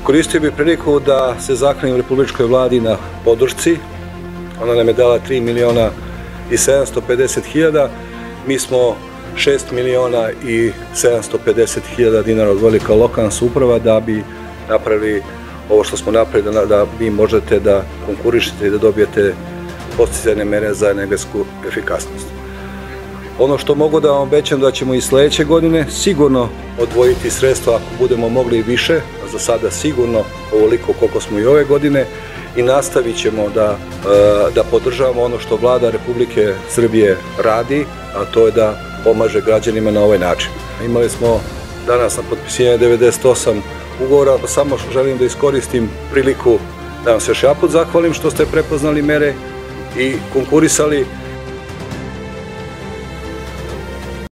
Koristio bih priliku da se zahvalim Republičkoj vladi na podršci. Ona nam je dala 3.750.000. Mi smo 6.750.000 dinara odvojili kao lokalna samouprava da bi napravili ovo što smo napravili, da vi možete da konkurišete i da dobijete podsticajne mere za energetsku efikasnost. Ono što mogu da vam obećam da ćemo i sledeće godine sigurno odvojiti sredstva ako budemo mogli i više, a za sada sigurno ovoliko koliko smo i ove godine, i nastavit ćemo da podržavamo ono što Vlada Republike Srbije radi, a to je da pomaže građanima na ovaj način. Imali smo danas na potpisivanje 98 ugovora, samo želim da iskoristim priliku da vam se još jedanput zahvalim što ste prepoznali mere i konkurisali.